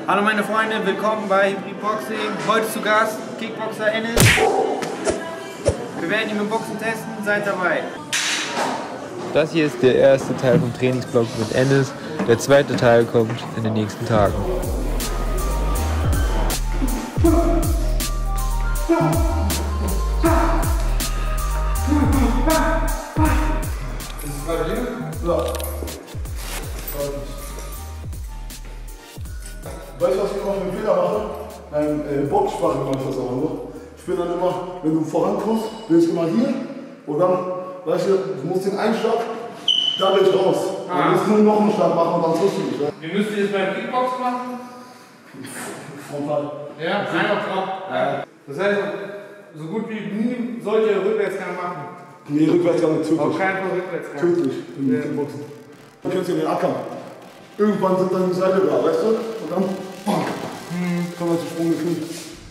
Hallo meine Freunde, willkommen bei Hybrid Boxing. Heute zu Gast Kickboxer Enes. Wir werden ihn mit Boxen testen, seid dabei. Das hier ist der erste Teil vom Trainingsblock mit Enes. Der zweite Teil kommt in den nächsten Tagen. Ist es bei dir? Ja. Weißt du, was ich immer für einen Fehler mache? Beim Boxsprache mache ich das auch immer. Ich bin dann immer, wenn du vorankommst, bin ich immer hier und dann, weißt du musst den Einschlag, da bin ich raus. Dann musst du nur noch einen Schlag machen und dann triffst du dich. Wie müsst ihr das beim Kickboxen machen? Frontal. Ja, einfach drauf. Ja. Das heißt, so gut wie nie sollt ihr Rückwärtsgang machen. Nee, Rückwärtsgang ist tödlich. Auf keinen Fall Rückwärtsgang. Tödlich im Kickboxen. Dann kennst du den Ackern. Irgendwann sind dann die Seile da, weißt du? Und dann kann man sich Sprung gekriegt.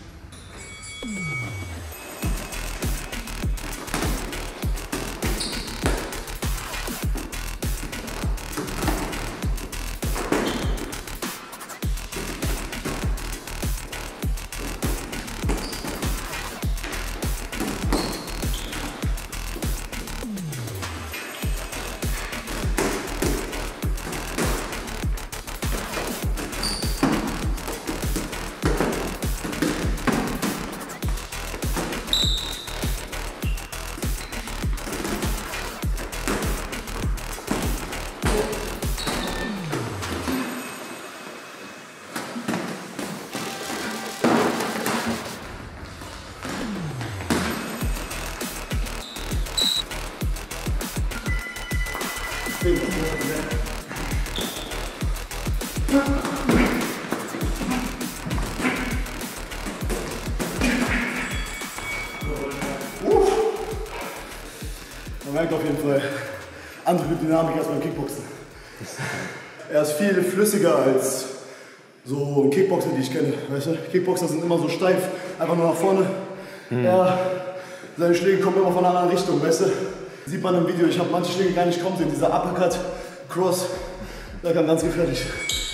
Man merkt auf jeden Fall andere Dynamik als beim Kickboxen. Er ist viel flüssiger als so ein Kickboxer, die ich kenne. Weißt du? Kickboxer sind immer so steif, einfach nur nach vorne. Seine Schläge kommen immer von einer anderen Richtung, weißt du? Sieht man im Video, ich habe manche Schläge gar nicht kommen sehen. Dieser Uppercut, Cross, der kann ganz gefährlich.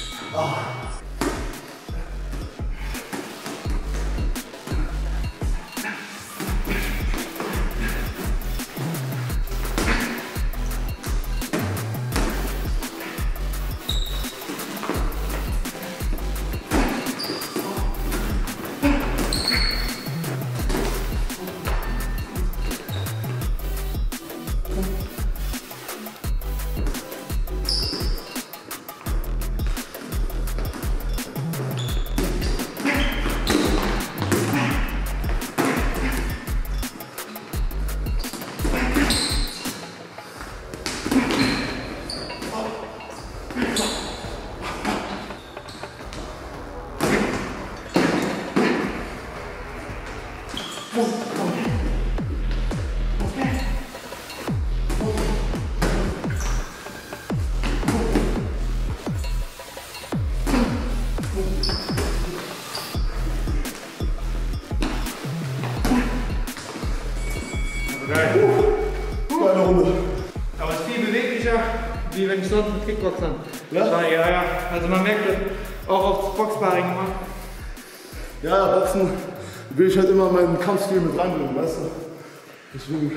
Geile Runde. Aber es ist viel beweglicher, wie wenn ich sonst mit Kickboxern. Ja? Ja. Also man merkt das auch aufs Boxsparring gemacht. Ja, Boxen will ich halt immer meinen Kampfstil mit reinbringen, weißt du? Deswegen.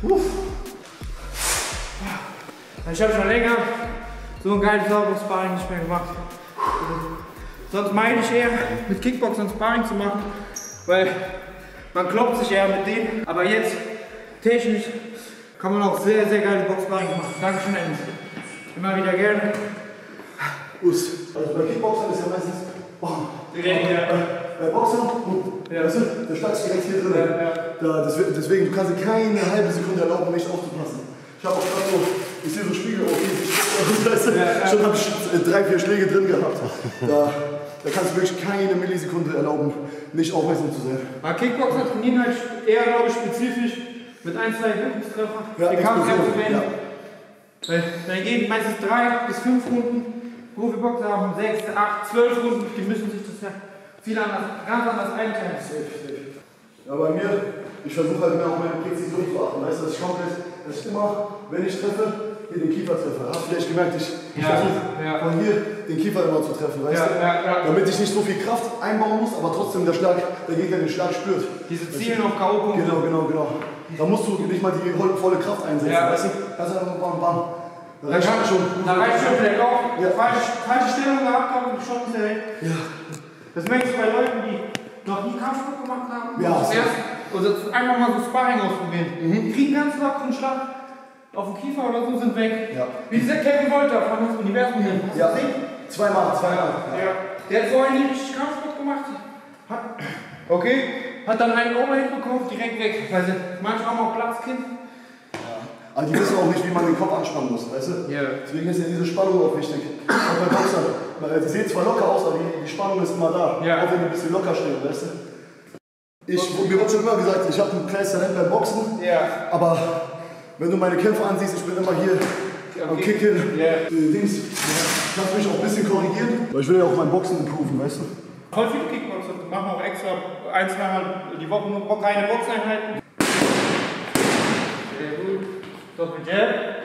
Ich habe schon länger so ein geiles sauberes Sparring nicht mehr gemacht. Sonst meine ich eher, mit Kickboxern Sparring zu machen, weil man kloppt sich eher mit denen. Aber jetzt, technisch, kann man auch sehr, sehr geile Boxsparring machen. Dankeschön, Ennis. Immer wieder gerne. Also bei Kickboxern ist ja meistens bei Boxern, weißt du, der Schlag ist direkt hier drin. Deswegen, du kannst dir keine halbe Sekunde erlauben, nicht aufzupassen. Ich habe auch gerade so, ich sehe so Spiegel auf schon habe ich 3-4 Schläge drin gehabt. Da kannst du wirklich keine Millisekunde erlauben, nicht aufmerksam zu sein. Aber Kickboxer trainieren halt eher, glaube ich, spezifisch mit 1-2 Wirkungstreffer. Ja, den Kampf abzuwenden. Ja. Weil dann gehen meistens 3 bis 5 Runden. Profiboxer haben 6, 8, 12 Runden. Die müssen sich das ja viel anders, ganz anders einteilen. Ja, bei mir, ich versuche halt mehr auf meine Präzision zu achten. Weißt du, dass ich immer, wenn ich treffe, hier den Kiefer treffe. Hast du vielleicht gemerkt, ich versuche von hier den Kiefer immer zu treffen, weißt du? Damit ich nicht so viel Kraft einbauen muss, aber trotzdem der Gegner den Schlag spürt. Diese Zielen auf K.O. Genau. Da musst du nicht mal die volle Kraft einsetzen, weißt du? Kannst du einfach bam. Da reicht schon der Kopf. Falsche Stellung gehabt haben und schon ist er weg. Ja. Das merkst du bei Leuten, die noch nie Kampfsport gemacht haben. Ja. Oder einfach mal so Sparring ausprobieren. Die kriegen ganz lockeren Schlag auf den Kiefer oder so, sind weg. Ja. Wie dieser Kevin Wolter von das Universum. Hast du gesehen? Zweimal. Ja. Der hat vorher nie richtig Kampfsport gemacht. Hat dann einen Overhand bekommen, direkt weg. Weil manche haben auch Glatzkind. Aber die wissen auch nicht, wie man den Kopf anspannen muss, weißt du? Ja. Deswegen ist ja diese Spannung auch wichtig. Auch bei Boxern. Die sehen zwar locker aus, aber die Spannung ist immer da. Ja. Auch wenn die ein bisschen locker stehen, weißt du? Mir wird schon immer gesagt, ich habe ein kleines Talent beim Boxen. Ja. Aber wenn du meine Kämpfe ansiehst, ich bin immer hier am Kicken. Ja. Kannst du mich auch ein bisschen korrigieren? Weil ich will ja auch mein Boxen improven, weißt du? Voll viele Kickboxer machen auch extra 1-2 Mal die Woche nur reine Boxeinheiten. Sehr gut. Doppel Jab.